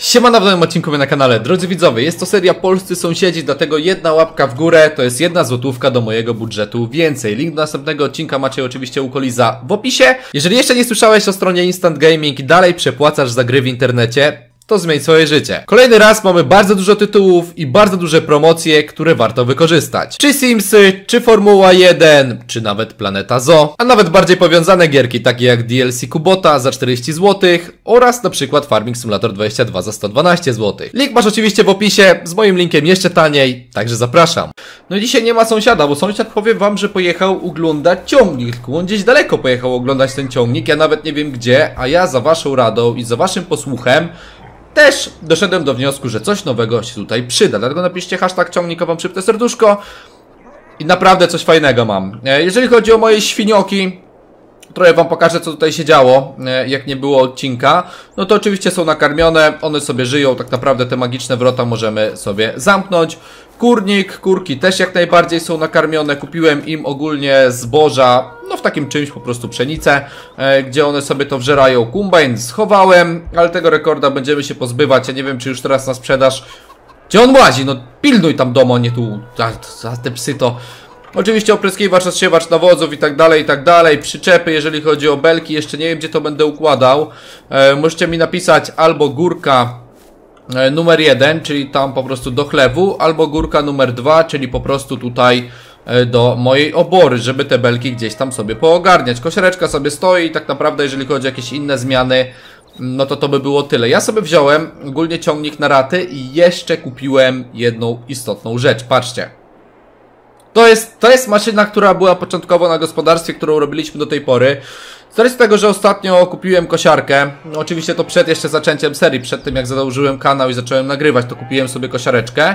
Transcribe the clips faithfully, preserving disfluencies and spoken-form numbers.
Siemano, w nowym odcinku na kanale. Drodzy widzowie, jest to seria Polscy Sąsiedzi, dlatego jedna łapka w górę to jest jedna złotówka do mojego budżetu więcej. Link do następnego odcinka macie oczywiście u Koliza w opisie. Jeżeli jeszcze nie słyszałeś o stronie Instant Gaming i dalej przepłacasz za gry w internecie, to zmień swoje życie. Kolejny raz mamy bardzo dużo tytułów i bardzo duże promocje, które warto wykorzystać. Czy Simsy, czy Formuła jeden, czy nawet Planeta Zoo, a nawet bardziej powiązane gierki takie jak D L C Kubota za czterdzieści złotych oraz na przykład Farming Simulator dwadzieścia dwa za sto dwanaście złotych. Link masz oczywiście w opisie, z moim linkiem jeszcze taniej, także zapraszam. No i dzisiaj nie ma sąsiada, bo sąsiad, powiem wam, że pojechał oglądać ciągnik, tylko on gdzieś daleko pojechał oglądać ten ciągnik, ja nawet nie wiem gdzie, a ja za waszą radą i za waszym posłuchem też doszedłem do wniosku, że coś nowego się tutaj przyda. Dlatego napiszcie hashtag ciągnikową szybte serduszko i naprawdę coś fajnego mam. Jeżeli chodzi o moje świnioki, trochę wam pokażę, co tutaj się działo, jak nie było odcinka. No to oczywiście są nakarmione, one sobie żyją, tak naprawdę te magiczne wrota możemy sobie zamknąć. Kurnik, kurki też jak najbardziej są nakarmione, kupiłem im ogólnie zboża, no w takim czymś po prostu pszenicę, e, gdzie one sobie to wżerają. Kombajn schowałem, ale tego rekorda będziemy się pozbywać, ja nie wiem czy już teraz na sprzedaż. Gdzie on łazi? No pilnuj tam domu, nie tu, za, za te psy to... Oczywiście opryskiwacz, rozsiewacz nawozów i tak dalej, i tak dalej. Przyczepy, jeżeli chodzi o belki, jeszcze nie wiem gdzie to będę układał. E, możecie mi napisać albo górka numer jeden, czyli tam po prostu do chlewu, albo górka numer dwa, czyli po prostu tutaj do mojej obory, żeby te belki gdzieś tam sobie poogarniać. Kosiareczka sobie stoi i tak naprawdę jeżeli chodzi o jakieś inne zmiany, no to to by było tyle. Ja sobie wziąłem ogólnie ciągnik na raty i jeszcze kupiłem jedną istotną rzecz. Patrzcie. To jest, to jest maszyna, która była początkowo na gospodarstwie, którą robiliśmy do tej pory. Z racji tego, że ostatnio kupiłem kosiarkę, no oczywiście to przed jeszcze zaczęciem serii, przed tym jak założyłem kanał i zacząłem nagrywać, to kupiłem sobie kosiareczkę.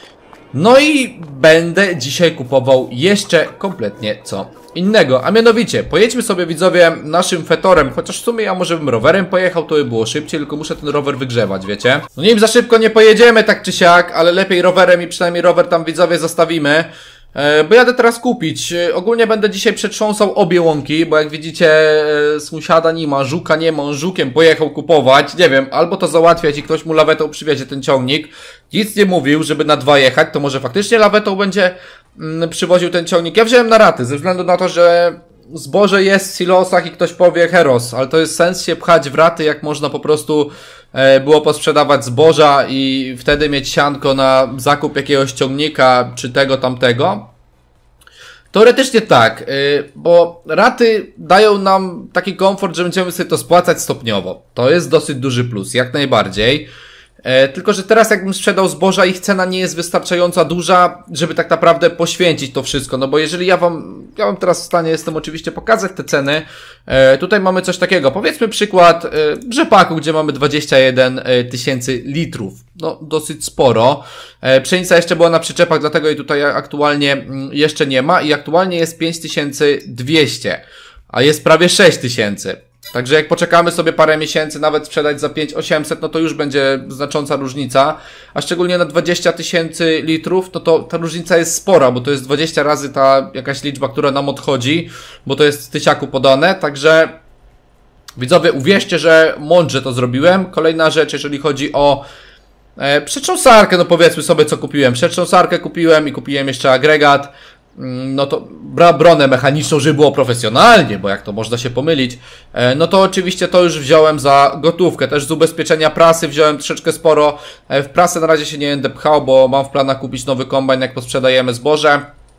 No i będę dzisiaj kupował jeszcze kompletnie co innego, a mianowicie pojedźmy sobie widzowie naszym fetorem, chociaż w sumie ja może bym rowerem pojechał, to by było szybciej, tylko muszę ten rower wygrzewać, wiecie. No nim za szybko nie pojedziemy tak czy siak, ale lepiej rowerem i przynajmniej rower tam widzowie zostawimy. Bo jadę teraz kupić. Ogólnie będę dzisiaj przetrząsał obie łąki, bo jak widzicie sąsiada nie ma, żuka nie ma, on żukiem pojechał kupować. Nie wiem, albo to załatwiać i ktoś mu lawetą przywiezie ten ciągnik. Nic nie mówił, żeby na dwa jechać, to może faktycznie lawetą będzie mm, przywoził ten ciągnik. Ja wziąłem na raty, ze względu na to, że zboże jest w silosach i ktoś powie heros, ale to jest sens się pchać w raty, jak można po prostu e, było posprzedawać zboża i wtedy mieć sianko na zakup jakiegoś ciągnika czy tego tamtego. Teoretycznie tak, y, bo raty dają nam taki komfort, że będziemy sobie to spłacać stopniowo. To jest dosyć duży plus, jak najbardziej. E, tylko, że teraz jakbym sprzedał zboża, ich cena nie jest wystarczająco duża, żeby tak naprawdę poświęcić to wszystko. No bo jeżeli ja wam, ja wam teraz w stanie jestem oczywiście pokazać te ceny. E, tutaj mamy coś takiego. Powiedzmy przykład e, rzepaku, gdzie mamy dwadzieścia jeden tysięcy litrów. No dosyć sporo. E, pszenica jeszcze była na przyczepach, dlatego jej tutaj aktualnie m, jeszcze nie ma. I aktualnie jest pięć tysięcy dwieście, a jest prawie sześć tysięcy. Także jak poczekamy sobie parę miesięcy, nawet sprzedać za pięć tysięcy osiemset, no to już będzie znacząca różnica. A szczególnie na dwadzieścia tysięcy litrów, no to ta różnica jest spora, bo to jest dwadzieścia razy ta jakaś liczba, która nam odchodzi, bo to jest w tysiaku podane. Także widzowie, uwierzcie, że mądrze to zrobiłem. Kolejna rzecz, jeżeli chodzi o e, przetrząsarkę, no powiedzmy sobie co kupiłem. Przetrząsarkę kupiłem i kupiłem jeszcze agregat. No to bra bronę mechaniczną, żeby było profesjonalnie, bo jak to można się pomylić. No to oczywiście to już wziąłem za gotówkę. Też z ubezpieczenia prasy wziąłem troszeczkę sporo. W prasę na razie się nie będę pchał, bo mam w planach kupić nowy kombajn, jak posprzedajemy zboże.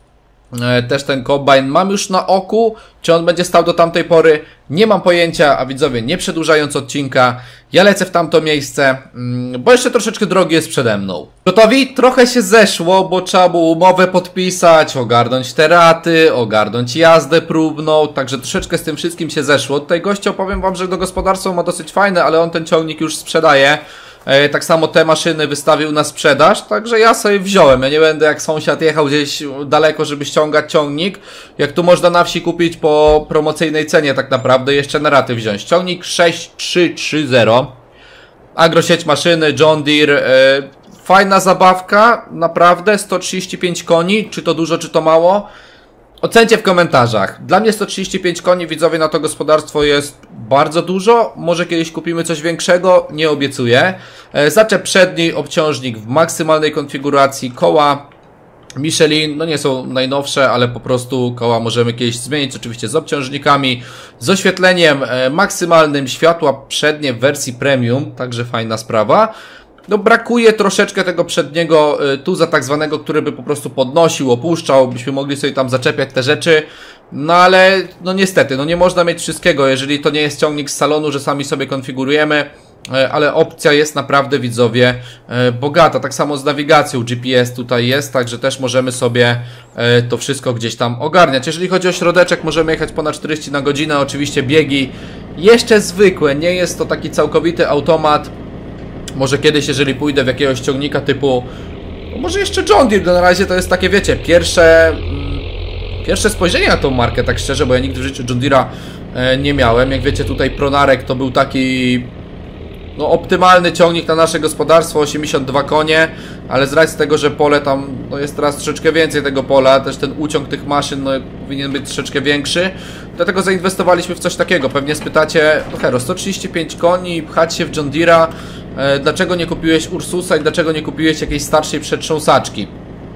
Też ten kombajn mam już na oku. Czy on będzie stał do tamtej pory? Nie mam pojęcia, a widzowie, nie przedłużając odcinka, ja lecę w tamto miejsce, bo jeszcze troszeczkę drogi jest przede mną. Gotowi? Trochę się zeszło, bo trzeba było umowę podpisać, ogarnąć te raty, ogarnąć jazdę próbną, także troszeczkę z tym wszystkim się zeszło. Tutaj gościa, powiem wam, że do gospodarstwa ma dosyć fajne, ale on ten ciągnik już sprzedaje. Tak samo te maszyny wystawił na sprzedaż, także ja sobie wziąłem. Ja nie będę jak sąsiad jechał gdzieś daleko, żeby ściągać ciągnik. Jak tu można na wsi kupić po promocyjnej cenie tak naprawdę, jeszcze na raty wziąć. Ciągnik sześć trzy trzy zero. Agrosieć maszyny, John Deere. Fajna zabawka, naprawdę, sto trzydzieści pięć koni. Czy to dużo, czy to mało? Ocencie w komentarzach. Dla mnie sto trzydzieści pięć koni, widzowie, na to gospodarstwo jest bardzo dużo. Może kiedyś kupimy coś większego, nie obiecuję. Zaczep przedni, obciążnik w maksymalnej konfiguracji, koła Michelin, no nie są najnowsze, ale po prostu koła możemy kiedyś zmienić, oczywiście z obciążnikami, z oświetleniem maksymalnym, światła przednie w wersji premium, także fajna sprawa. No brakuje troszeczkę tego przedniego tuza tak zwanego, który by po prostu podnosił, opuszczał, byśmy mogli sobie tam zaczepiać te rzeczy. No ale, no niestety, no nie można mieć wszystkiego, jeżeli to nie jest ciągnik z salonu, że sami sobie konfigurujemy. Ale opcja jest naprawdę, widzowie, bogata. Tak samo z nawigacją G P S tutaj jest, także też możemy sobie to wszystko gdzieś tam ogarniać. Jeżeli chodzi o środeczek, możemy jechać ponad czterdzieści na godzinę, oczywiście biegi jeszcze zwykłe, nie jest to taki całkowity automat. Może kiedyś, jeżeli pójdę w jakiegoś ciągnika typu, no może jeszcze John Deere, na razie to jest takie, wiecie, pierwsze pierwsze spojrzenie na tą markę, tak szczerze, bo ja nigdy w życiu John Deere'a nie miałem. Jak wiecie, tutaj Pronarek to był taki no optymalny ciągnik na nasze gospodarstwo, osiemdziesiąt dwa konie, ale z racji tego, że pole tam no jest teraz troszeczkę więcej tego pola, też ten uciąg tych maszyn no, powinien być troszeczkę większy, dlatego zainwestowaliśmy w coś takiego. Pewnie spytacie, no hero, sto trzydzieści pięć koni, pchać się w John Deere'a, e, dlaczego nie kupiłeś Ursusa i dlaczego nie kupiłeś jakiejś starszej przetrząsaczki?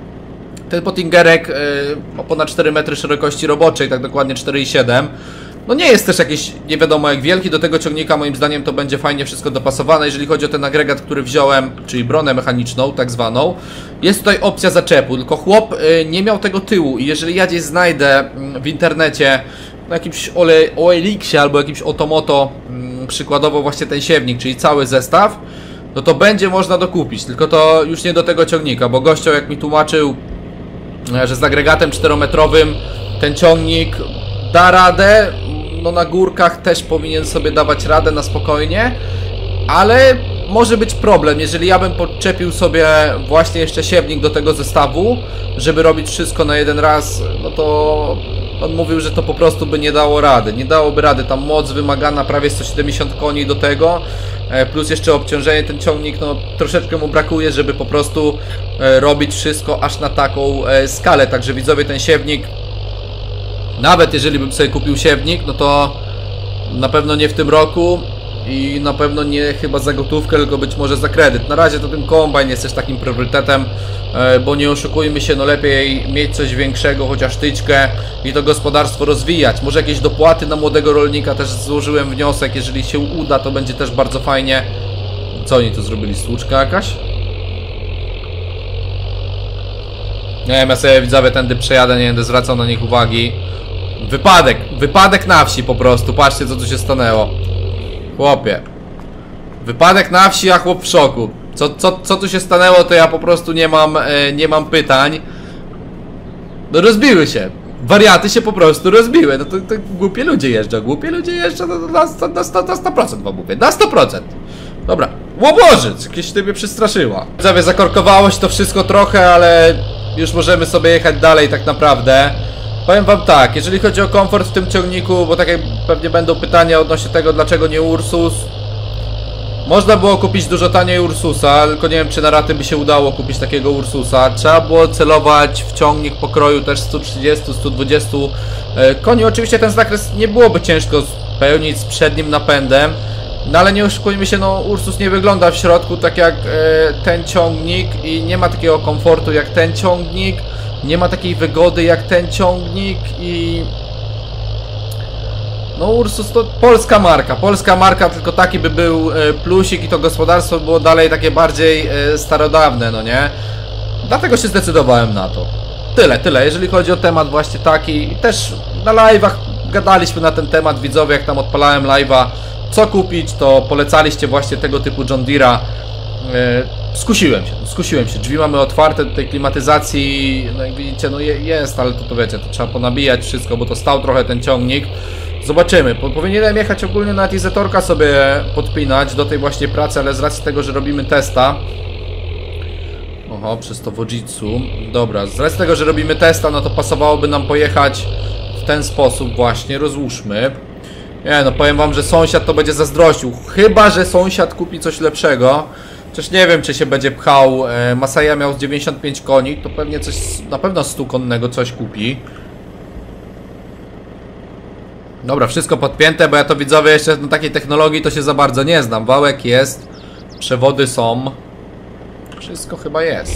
Ten pottingerek e, ma ponad cztery metry szerokości roboczej, tak dokładnie cztery i siedem. No nie jest też jakiś nie wiadomo jak wielki, do tego ciągnika moim zdaniem to będzie fajnie wszystko dopasowane. Jeżeli chodzi o ten agregat, który wziąłem, czyli bronę mechaniczną tak zwaną, jest tutaj opcja zaczepu, tylko chłop y, nie miał tego tyłu i jeżeli ja gdzieś znajdę y, w internecie na jakimś O L X-ie albo jakimś Otomoto y, przykładowo właśnie ten siewnik, czyli cały zestaw, no to będzie można dokupić, tylko to już nie do tego ciągnika, bo gościu jak mi tłumaczył, y, że z agregatem czterometrowym ten ciągnik da radę, no na górkach też powinien sobie dawać radę na spokojnie, ale może być problem, jeżeli ja bym podczepił sobie właśnie jeszcze siewnik do tego zestawu, żeby robić wszystko na jeden raz, no to on mówił, że to po prostu by nie dało rady, nie dałoby rady, tam moc wymagana prawie sto siedemdziesiąt koni do tego, plus jeszcze obciążenie, ten ciągnik, no troszeczkę mu brakuje, żeby po prostu robić wszystko aż na taką skalę, także widzowie, ten siewnik, nawet jeżeli bym sobie kupił siewnik, no to na pewno nie w tym roku i na pewno nie chyba za gotówkę, tylko być może za kredyt. Na razie to ten kombajn jest też takim priorytetem, bo nie oszukujmy się, no lepiej mieć coś większego, chociaż tyczkę i to gospodarstwo rozwijać. Może jakieś dopłaty na młodego rolnika, też złożyłem wniosek, jeżeli się uda, to będzie też bardzo fajnie. Co oni tu zrobili? Słuczka jakaś? Nie wiem, ja sobie widzowie tędy przejadę, nie będę zwracał na nich uwagi. Wypadek, wypadek na wsi po prostu, patrzcie co tu się stanęło. Chłopie. Wypadek na wsi, a chłop w szoku. Co, co, co tu się stanęło, to ja po prostu nie mam, e, nie mam pytań. No rozbiły się. Wariaty się po prostu rozbiły. No to, to głupie ludzie jeżdżą, głupie ludzie jeżdżą no, na, na, na, na sto procent wam mówię, na sto procent. Dobra, łobożyc, jakieś ty mnie przestraszyła. Zawie zakorkowało się to wszystko trochę, ale już możemy sobie jechać dalej tak naprawdę. Powiem wam tak, jeżeli chodzi o komfort w tym ciągniku, bo tak jak pewnie będą pytania odnośnie tego, dlaczego nie Ursus. Można było kupić dużo taniej Ursusa, tylko nie wiem, czy na raty by się udało kupić takiego Ursusa. Trzeba było celować w ciągnik pokroju też sto trzydzieści do stu dwudziestu koni. Oczywiście ten zakres nie byłoby ciężko spełnić z przednim napędem. No ale nie oszukujmy się, no Ursus nie wygląda w środku tak jak e, ten ciągnik i nie ma takiego komfortu jak ten ciągnik. Nie ma takiej wygody jak ten ciągnik i... No Ursus to polska marka, polska marka, tylko taki by był plusik i to gospodarstwo było dalej takie bardziej starodawne, no nie? Dlatego się zdecydowałem na to. Tyle, tyle, jeżeli chodzi o temat właśnie taki. Też na live'ach gadaliśmy na ten temat, widzowie, jak tam odpalałem live'a, co kupić, to polecaliście właśnie tego typu John Deere'a. Skusiłem się, skusiłem się, drzwi mamy otwarte do tej klimatyzacji, no jak widzicie, no jest, ale to, to wiecie, to trzeba ponabijać wszystko, bo to stał trochę ten ciągnik. Zobaczymy, powinienem jechać ogólnie na Tizetorka sobie podpinać do tej właśnie pracy, ale z racji tego, że robimy testa. Oho, przez to Wojitsu. Dobra, z racji tego, że robimy testa, no to pasowałoby nam pojechać w ten sposób właśnie, rozłóżmy. Nie no, powiem wam, że sąsiad to będzie zazdrościł, chyba że sąsiad kupi coś lepszego. Chociaż nie wiem, czy się będzie pchał. Masaja miał z dziewięćdziesiąt pięć koni, to pewnie coś, na pewno stu konnego coś kupi. Dobra, wszystko podpięte, bo ja to widzowie jeszcze na takiej technologii to się za bardzo nie znam. Wałek jest, przewody są. Wszystko chyba jest.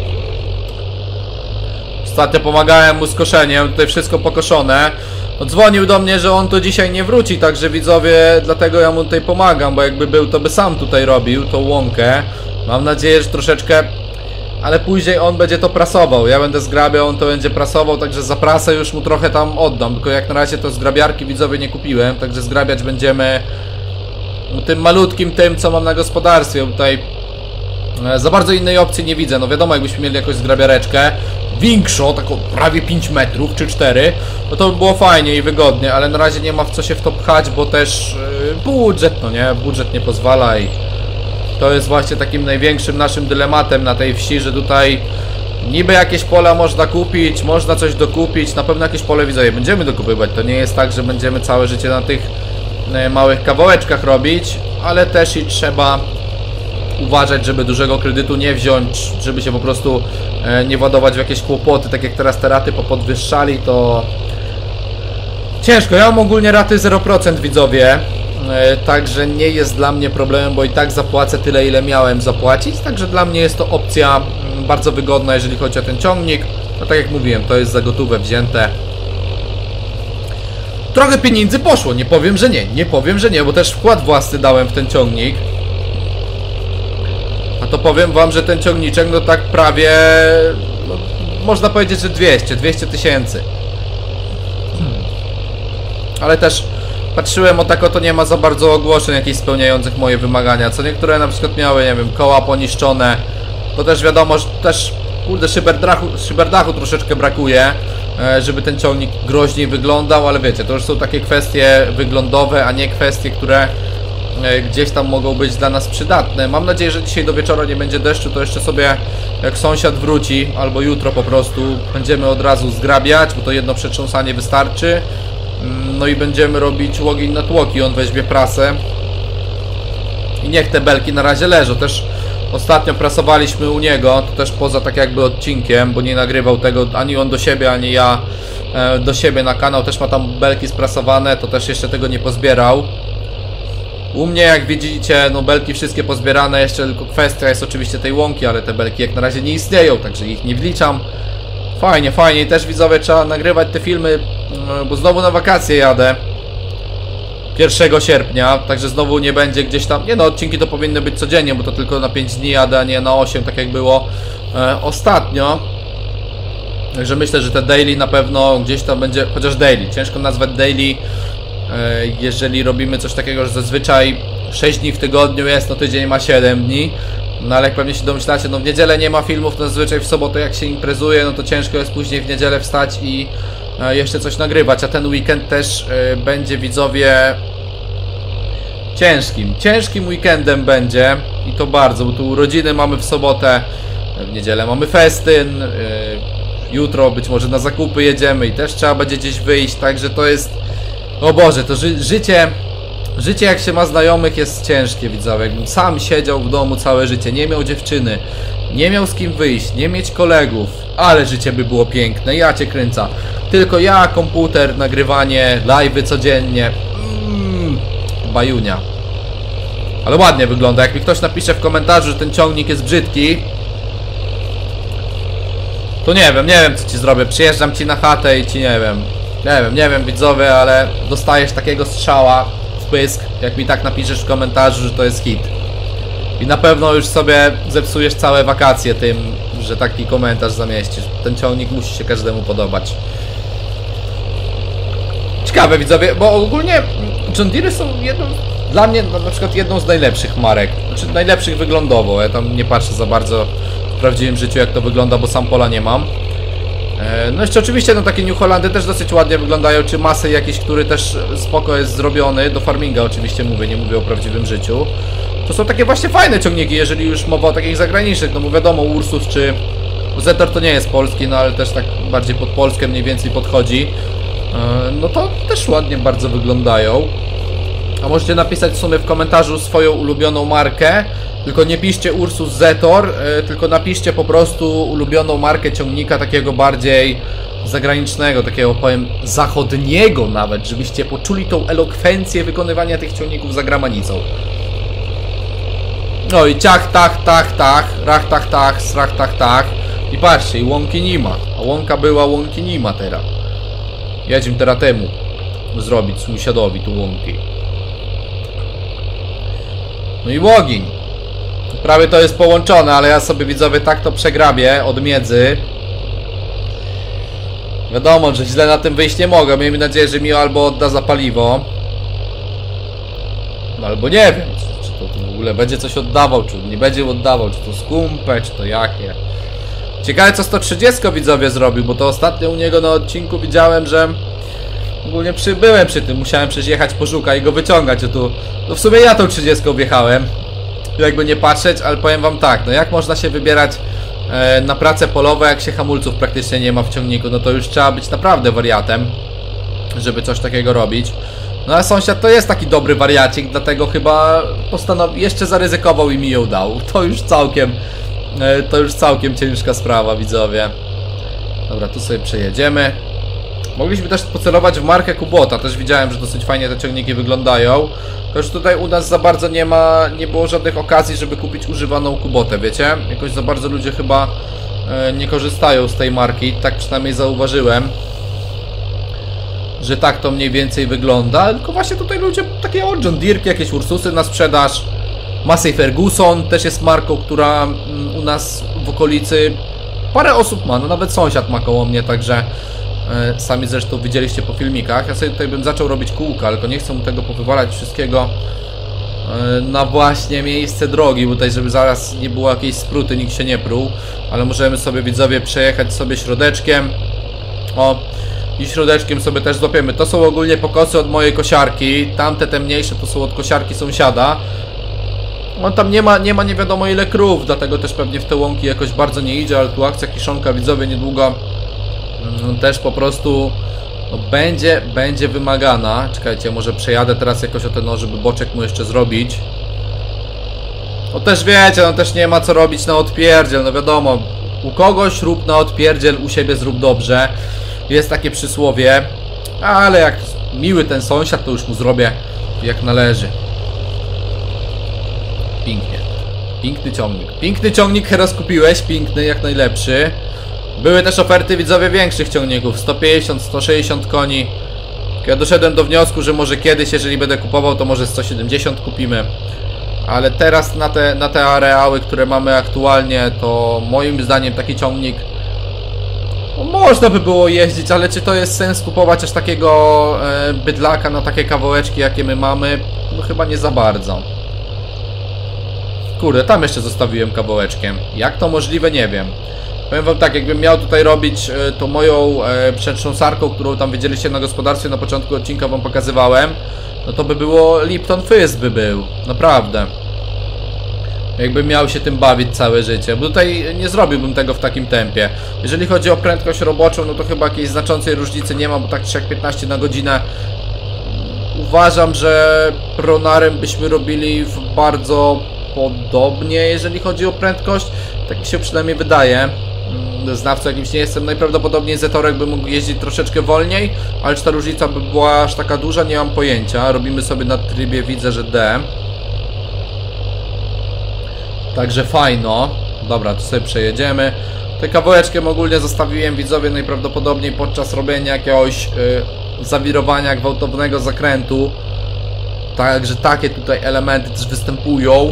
Ostatnio pomagałem mu z koszeniem, tutaj wszystko pokoszone. No, dzwonił do mnie, że on to dzisiaj nie wróci, także widzowie, dlatego ja mu tutaj pomagam, bo jakby był, to by sam tutaj robił tą łąkę. Mam nadzieję, że troszeczkę... Ale później on będzie to prasował, ja będę zgrabiał, on to będzie prasował, także za prasę już mu trochę tam oddam. Tylko jak na razie to zgrabiarki widzowie nie kupiłem, także zgrabiać będziemy tym malutkim tym, co mam na gospodarstwie. Tutaj za bardzo innej opcji nie widzę, no wiadomo, jakbyśmy mieli jakąś zgrabiareczkę większą, taką prawie pięć metrów czy cztery, no to by było fajnie i wygodnie, ale na razie nie ma w co się w to pchać, bo też yy, budżet, no nie, budżet nie pozwala i to jest właśnie takim największym naszym dylematem na tej wsi, że tutaj niby jakieś pola można kupić, można coś dokupić, na pewno jakieś pole widzowie będziemy dokupywać, to nie jest tak, że będziemy całe życie na tych yy, małych kawałeczkach robić, ale też i trzeba uważać, żeby dużego kredytu nie wziąć, żeby się po prostu e, nie władować w jakieś kłopoty, tak jak teraz te raty popodwyższali, to ciężko. Ja mam ogólnie raty zero procent widzowie, e, także nie jest dla mnie problemem, bo i tak zapłacę tyle, ile miałem zapłacić, także dla mnie jest to opcja m, bardzo wygodna, jeżeli chodzi o ten ciągnik. No tak jak mówiłem, to jest za gotówę wzięte. Trochę pieniędzy poszło, nie powiem, że nie, nie powiem, że nie, bo też wkład własny dałem w ten ciągnik. A to powiem wam, że ten ciągniczek, no tak prawie, no, można powiedzieć, że dwieście, dwieście tysięcy. Ale też patrzyłem, o tak oto nie ma za bardzo ogłoszeń jakichś spełniających moje wymagania. Co niektóre na przykład miały, nie wiem, koła poniszczone. To też wiadomo, że też, kurde, szyberdachu, szyberdachu troszeczkę brakuje, żeby ten ciągnik groźniej wyglądał, ale wiecie, to już są takie kwestie wyglądowe, a nie kwestie, które gdzieś tam mogą być dla nas przydatne. Mam nadzieję, że dzisiaj do wieczora nie będzie deszczu, to jeszcze sobie jak sąsiad wróci, albo jutro po prostu będziemy od razu zgrabiać, bo to jedno przetrząsanie wystarczy. No i będziemy robić łogień na tłoki, on weźmie prasę i niech te belki na razie leżą. Też ostatnio prasowaliśmy u niego, to też poza tak jakby odcinkiem, bo nie nagrywał tego ani on do siebie, ani ja do siebie na kanał, też ma tam belki sprasowane, to też jeszcze tego nie pozbierał. U mnie, jak widzicie, no belki wszystkie pozbierane, jeszcze tylko kwestia jest oczywiście tej łąki, ale te belki jak na razie nie istnieją, także ich nie wliczam. Fajnie, fajnie i też widzowie trzeba nagrywać te filmy, bo znowu na wakacje jadę pierwszego sierpnia, także znowu nie będzie gdzieś tam, nie no, odcinki to powinny być codziennie, bo to tylko na pięć dni jadę, a nie na osiem, tak jak było e, ostatnio. Także myślę, że te daily na pewno gdzieś tam będzie, chociaż daily, ciężko nazwać daily, jeżeli robimy coś takiego, że zazwyczaj sześć dni w tygodniu jest, no tydzień ma siedem dni. No ale jak pewnie się domyślacie, no w niedzielę nie ma filmów, to zazwyczaj w sobotę jak się imprezuje, no to ciężko jest później w niedzielę wstać i jeszcze coś nagrywać, a ten weekend też będzie widzowie ciężkim, ciężkim weekendem będzie i to bardzo, bo tu urodziny mamy w sobotę, w niedzielę mamy festyn, jutro być może na zakupy jedziemy i też trzeba będzie gdzieś wyjść, także to jest... O Boże, to ży życie, życie jak się ma znajomych jest ciężkie, widzowie. Jakbym sam siedział w domu całe życie, nie miał dziewczyny, nie miał z kim wyjść, nie mieć kolegów, ale życie by było piękne, ja cię kręcę. Tylko ja, komputer, nagrywanie, live'y codziennie, mm, bajunia. Ale ładnie wygląda, jak mi ktoś napisze w komentarzu, że ten ciągnik jest brzydki, to nie wiem, nie wiem co ci zrobię, przyjeżdżam ci na chatę i ci nie wiem. Nie wiem, nie wiem widzowie, ale dostajesz takiego strzała w pysk, jak mi tak napiszesz w komentarzu, że to jest hit. I na pewno już sobie zepsujesz całe wakacje tym, że taki komentarz zamieścisz. Ten ciągnik musi się każdemu podobać. Ciekawe widzowie, bo ogólnie John Deere są jedną, dla mnie na przykład jedną z najlepszych marek. Znaczy najlepszych wyglądowo, ja tam nie patrzę za bardzo w prawdziwym życiu jak to wygląda, bo sam pola nie mam. No jeszcze oczywiście no takie New Hollandy też dosyć ładnie wyglądają, czy Masy jakiś, który też spoko jest zrobiony, do farminga oczywiście mówię, nie mówię o prawdziwym życiu. To są takie właśnie fajne ciągniki, jeżeli już mowa o takich zagranicznych, no bo wiadomo Ursus czy Zetor to nie jest polski, no ale też tak bardziej pod Polskę mniej więcej podchodzi. No to też ładnie bardzo wyglądają. A możecie napisać w sumie w komentarzu swoją ulubioną markę Tylko nie piszcie Ursus Zetor, yy, tylko napiszcie po prostu ulubioną markę ciągnika takiego bardziej zagranicznego, takiego powiem zachodniego nawet, żebyście poczuli tą elokwencję wykonywania tych ciągników za granicą. No i ciach, tach, tach, tach, rach, tach, tach, srach, tach, tach. I patrzcie, i łąki nie ma. A łąka była, łąki nie ma teraz. Jedziemy teraz temu zrobić sąsiadowi tu łąki. No i łogień. Prawie to jest połączone, ale ja sobie, widzowie, tak to przegrabię od miedzy. Wiadomo, że źle na tym wyjść nie mogę. Miejmy nadzieję, że mi albo odda za paliwo, no, albo nie wiem, czy, czy to, to w ogóle będzie coś oddawał, czy nie będzie oddawał, czy to skumpę, czy to jakie. Ciekawe, co sto trzydzieści, widzowie, zrobił, bo to ostatnio u niego na odcinku widziałem, że ogólnie przybyłem przy tym, musiałem przecież jechać po żuka i go wyciągać, a tu, no w sumie ja tą trzydziestką wjechałem, jakby nie patrzeć, ale powiem wam tak, no jak można się wybierać e, na prace polowe, jak się hamulców praktycznie nie ma w ciągniku, no to już trzeba być naprawdę wariatem, żeby coś takiego robić. No a sąsiad to jest taki dobry wariacik, dlatego chyba postanowił, jeszcze zaryzykował i mi ją dał. To już całkiem, e, to już całkiem ciężka sprawa, widzowie. Dobra, tu sobie przejedziemy. Mogliśmy też pocelować w markę Kubota, też widziałem, że dosyć fajnie te ciągniki wyglądają. Chociaż tutaj u nas za bardzo nie ma, nie było żadnych okazji, żeby kupić używaną Kubotę, wiecie? Jakoś za bardzo ludzie chyba e, nie korzystają z tej marki, tak przynajmniej zauważyłem, że tak to mniej więcej wygląda. Tylko właśnie tutaj ludzie takie o John Deere, jakieś Ursusy na sprzedaż. Massey Ferguson też jest marką, która mm, u nas w okolicy parę osób ma, no nawet sąsiad ma koło mnie, także e, sami zresztą widzieliście po filmikach. Ja sobie tutaj bym zaczął robić kółka, tylko nie chcę mu tego powywalać wszystkiego e, na właśnie miejsce drogi, bo tutaj żeby zaraz nie było jakiejś spruty, nikt się nie pruł, ale możemy sobie, widzowie, przejechać sobie środeczkiem. O, i środeczkiem sobie też złapiemy. To są ogólnie pokosy od mojej kosiarki. Tamte, te mniejsze, to są od kosiarki sąsiada. On tam nie ma, nie ma nie wiadomo ile krów, dlatego też pewnie w te łąki jakoś bardzo nie idzie, ale tu akcja kiszonka, widzowie, niedługo mm, też po prostu no, będzie, będzie wymagana. Czekajcie, może przejadę teraz jakoś o ten no, żeby boczek mu jeszcze zrobić. No też wiecie, no też nie ma co robić na odpierdziel, no wiadomo. U kogoś rób na odpierdziel, u siebie zrób dobrze. Jest takie przysłowie, ale jak miły ten sąsiad, to już mu zrobię jak należy. Pięknie. Piękny ciągnik. Piękny ciągnik Heros kupiłeś, piękny, jak najlepszy. Były też oferty, widzowie, większych ciągników, sto pięćdziesiąt, sto sześćdziesiąt koni. Ja doszedłem do wniosku, że może kiedyś, jeżeli będę kupował, to może sto siedemdziesiąt kupimy. Ale teraz na te, na te areały, które mamy aktualnie, to moim zdaniem taki ciągnik no, można by było jeździć, ale czy to jest sens kupować aż takiego e, bydlaka na takie kawałeczki, jakie my mamy? No chyba nie za bardzo. Kurde, tam jeszcze zostawiłem kawałeczkiem. Jak to możliwe, nie wiem. Powiem wam tak, jakbym miał tutaj robić e, tą moją e, przetrząsarką, którą tam widzieliście na gospodarstwie, na początku odcinka wam pokazywałem, no to by było Lipton Fizz by był. Naprawdę. Jakbym miał się tym bawić całe życie, bo tutaj nie zrobiłbym tego w takim tempie. Jeżeli chodzi o prędkość roboczą, no to chyba jakiejś znaczącej różnicy nie ma, bo tak czy jak piętnaście na godzinę. Uważam, że Pronarem byśmy robili w bardzo podobnie, jeżeli chodzi o prędkość. Tak mi się przynajmniej wydaje. Znawcą jakimś nie jestem, najprawdopodobniej Zetorek by mógł jeździć troszeczkę wolniej, ale czy ta różnica by była aż taka duża, nie mam pojęcia. Robimy sobie na trybie, widzę, że D. Także fajno. Dobra, tu sobie przejedziemy. Te kawałeczkiem ogólnie zostawiłem, widzowie, najprawdopodobniej podczas robienia jakiegoś yy, zawirowania gwałtownego zakrętu. Także takie tutaj elementy też występują.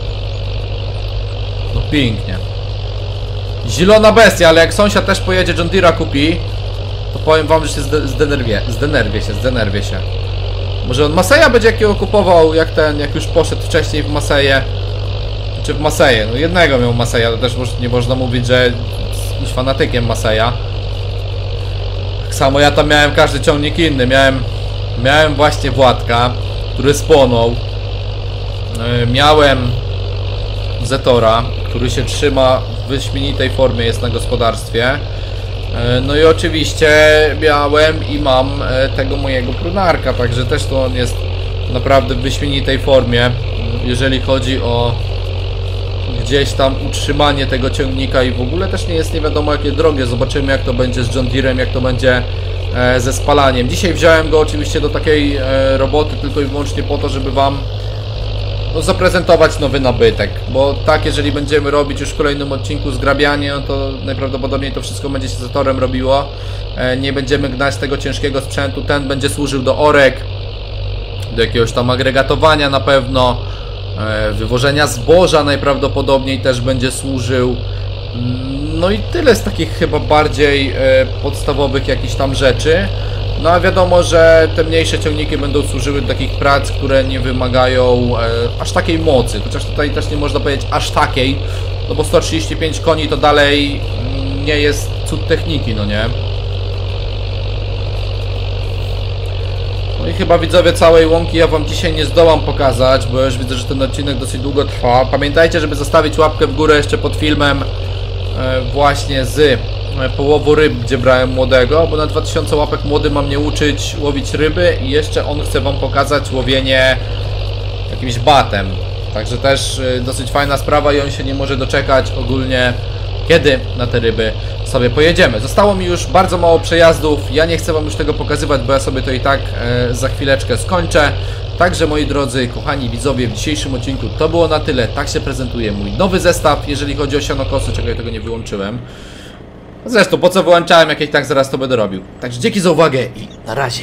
No pięknie. Zielona bestia, ale jak sąsiad też pojedzie John Deere'a kupi, to powiem wam, że się zdenerwię. Zdenerwię się, zdenerwię się. Może on Masseya będzie jakiego kupował, jak ten, jak już poszedł wcześniej w Masseję. Czy w Masseję, no jednego miał Masseya, to też nie można mówić, że jest jakimś fanatykiem Masseya. Tak samo ja tam miałem każdy ciągnik inny, miałem Miałem właśnie Władka, który spłonął. Miałem Zetora, który się trzyma w wyśmienitej formie, jest na gospodarstwie. No i oczywiście miałem i mam tego mojego Prunarka, także też to on jest naprawdę w wyśmienitej formie, jeżeli chodzi o gdzieś tam utrzymanie tego ciągnika i w ogóle też nie jest nie wiadomo jakie drogie. Zobaczymy jak to będzie z John Deerem, jak to będzie e, ze spalaniem. Dzisiaj wziąłem go oczywiście do takiej e, roboty tylko i wyłącznie po to, żeby wam no, zaprezentować nowy nabytek, bo tak jeżeli będziemy robić już w kolejnym odcinku zgrabianie, no to najprawdopodobniej to wszystko będzie się zatorem robiło, e, nie będziemy gnać tego ciężkiego sprzętu, ten będzie służył do orek, do jakiegoś tam agregatowania na pewno, e, wywożenia zboża najprawdopodobniej też będzie służył, no i tyle z takich chyba bardziej e, podstawowych jakichś tam rzeczy. No a wiadomo, że te mniejsze ciągniki będą służyły do takich prac, które nie wymagają e, aż takiej mocy. Chociaż tutaj też nie można powiedzieć aż takiej, no bo sto trzydzieści pięć koni to dalej nie jest cud techniki, no nie? No i chyba widzowie całej łąki ja wam dzisiaj nie zdołam pokazać, bo już widzę, że ten odcinek dosyć długo trwa. Pamiętajcie, żeby zostawić łapkę w górę jeszcze pod filmem e, właśnie z połowu ryb, gdzie brałem młodego, bo na dwa tysiące łapek młody ma mnie uczyć łowić ryby i jeszcze on chce wam pokazać łowienie jakimś batem. Także też dosyć fajna sprawa i on się nie może doczekać ogólnie, kiedy na te ryby sobie pojedziemy. Zostało mi już bardzo mało przejazdów, ja nie chcę wam już tego pokazywać, bo ja sobie to i tak e, za chwileczkę skończę. Także moi drodzy, kochani widzowie, w dzisiejszym odcinku to było na tyle. Tak się prezentuje mój nowy zestaw, jeżeli chodzi o sianokosy, czego ja tego nie wyłączyłem. Zresztą po co wyłączałem, jak i tak zaraz to będę robił. Także dzięki za uwagę i na razie.